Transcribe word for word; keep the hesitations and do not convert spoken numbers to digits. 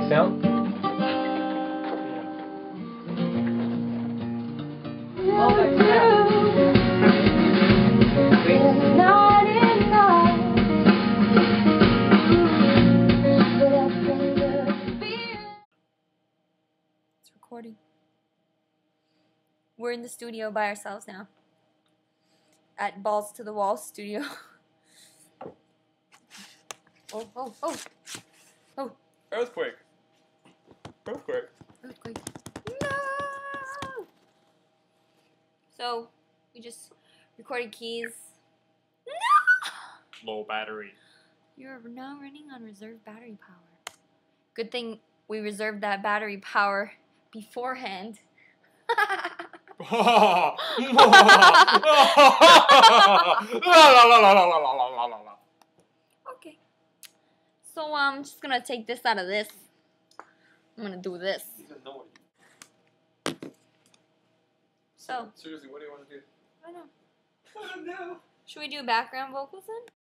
sound? Oh my God. Not enough. It's recording. We're in the studio by ourselves now. At Balls to the Wall Studio. Oh, oh, oh. Oh. Earthquake. Earthquake. Earthquake. No! So, we just recorded keys. No! Low battery. You're now running on reserve battery power. Good thing we reserved that battery power beforehand. Okay. So I'm just gonna take this out of this. I'm gonna do this. So Seriously, what do you want to do? I don't know. I don't know. Should we do background vocals then?